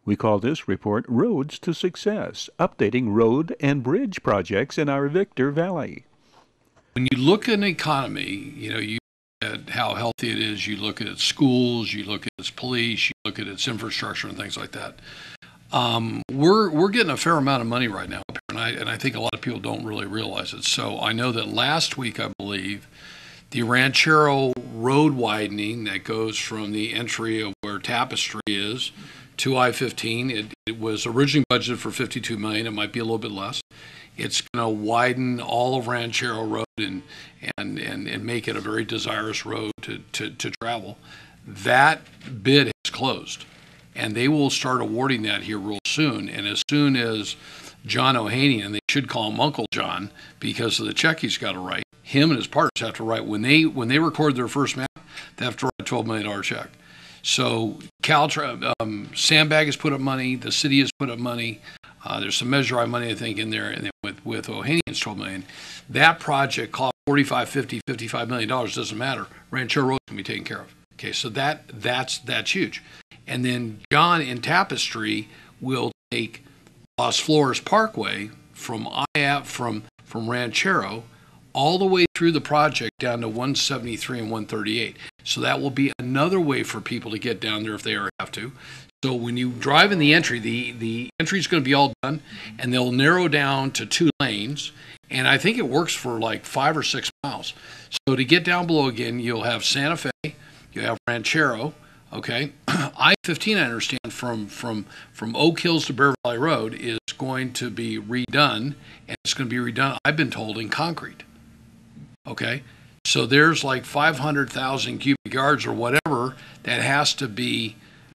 We call this report Roads to Success, updating road and bridge projects in our Victor Valley. When you look at an economy, you look at how healthy it is, you look at its schools, you look at its police, you look at its infrastructure and things like that. We're getting a fair amount of money right now, and I think a lot of people don't really realize it. So I know that last week, I believe, the Ranchero road widening that goes from the entry of where Tapestry is to I-15, it was originally budgeted for $52 million. It might be a little bit less. It's going to widen all of Ranchero Road and make it a very desirous road to travel. That bid has closed, and they will start awarding that here real soon. And as soon as John Ohanian, and they should call him Uncle John because of the check he's got to write, him and his partners have to write, when they record their first map, they have to write a $12 million check. So Sandbag has put up money, the city has put up money. There's some Measure I money, I think, in there, and then with Ohanian's $12 million. That project cost $45, $50, $55 million, doesn't matter. Ranchero Road can be taken care of. Okay, so that's huge. And then John in Tapestry will take Las Flores Parkway from Ranchero all the way through the project down to 173 and 138. So that will be another way for people to get down there if they ever have to. So when you drive in the entry, the entry is going to be all done, and they'll narrow down to 2 lanes, and I think it works for like 5 or 6 miles. So to get down below again, you'll have Santa Fe, you have Ranchero, okay? I-15, I understand, from Oak Hills to Bear Valley Road is going to be redone, and it's going to be redone, I've been told, in concrete, okay? So there's like 500,000 cubic yards or whatever that has to be,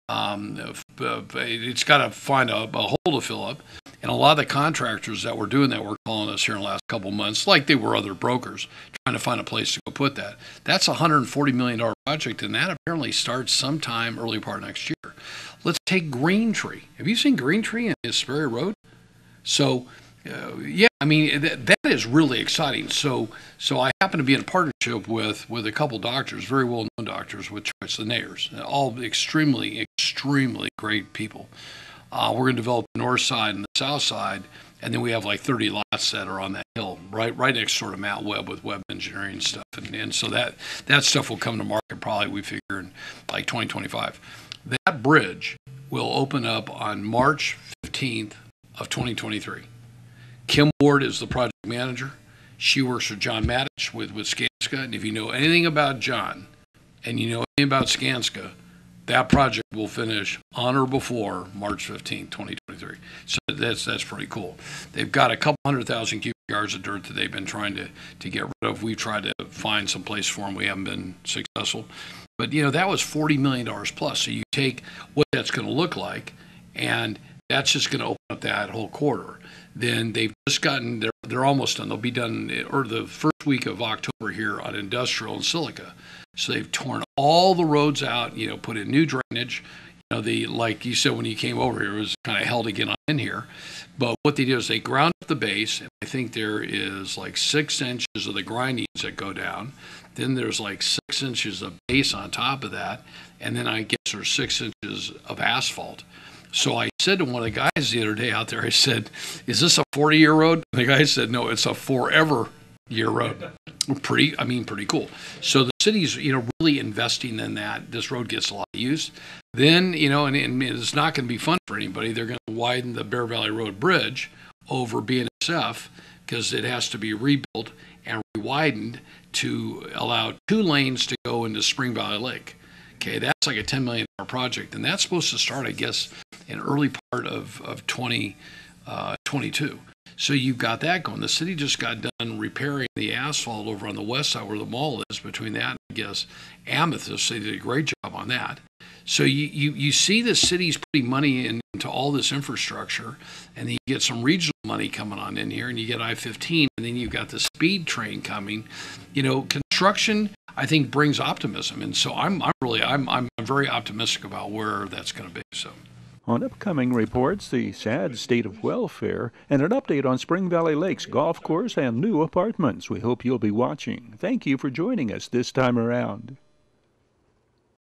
it's got to find a hole to fill up. And a lot of the contractors that were doing that were calling us here in the last couple of months, like they were other brokers, trying to find a place to go put that. That's a $140 million project, and that apparently starts sometime early part of next year. Let's take Green Tree. Have you seen Green Tree in Hesperia Road? So, yeah, I mean, that is really exciting. So I happen to be in a partnership with a couple doctors, very well-known doctors with Choice, the Nayers, all extremely great people. We're going to develop the north side and the south side, and then we have like 30 lots that are on that hill, right next to sort of Mount Webb with Webb Engineering stuff. And so that stuff will come to market probably, we figure, in like 2025. That bridge will open up on March 15th of 2023. Kim Ward is the project manager. She works for John Matich with Skanska. And if you know anything about John and you know anything about Skanska, that project will finish on or before March 15, 2023. So that's pretty cool. They've got a couple 100,000 cubic yards of dirt that they've been trying to get rid of. We've tried to find some place for them. We haven't been successful. But, that was $40 million plus. So you take what that's going to look like, and that's just going to open up that whole corridor. Then they've just gotten, they're almost done. They'll be done or the first week of October here on Industrial and Silica. So they've torn all the roads out, put in new drainage. Like you said when you came over here, it was kind of hell to get on in here. But what they do is they ground up the base, and I think there is like 6 inches of the grindings that go down. Then there's like 6 inches of base on top of that, and then I guess there's 6 inches of asphalt. So I said to one of the guys the other day out there, I said, "Is this a 40-year road?" And the guy said, "No, it's a forever-year road." Pretty cool. So the city's, really investing in that. This road gets a lot of use. Then, and it's not going to be fun for anybody. They're going to widen the Bear Valley Road Bridge over BNSF because it has to be rebuilt and re-widened to allow 2 lanes to go into Spring Valley Lake. Okay, that's like a $10 million project, and that's supposed to start, I guess, in early part of 2022. So you've got that going. The city just got done repairing the asphalt over on the west side where the mall is. Between that and, I guess, Amethyst, they did a great job on that. So you see the city's putting money into all this infrastructure, and then you get some regional money coming on in here, and you get I-15, and then you've got the speed train coming. Construction, I think, brings optimism, and so I'm very optimistic about where that's going to be. So. On upcoming reports, the sad state of welfare, and an update on Spring Valley Lakes golf course and new apartments. We hope you'll be watching. Thank you for joining us this time around.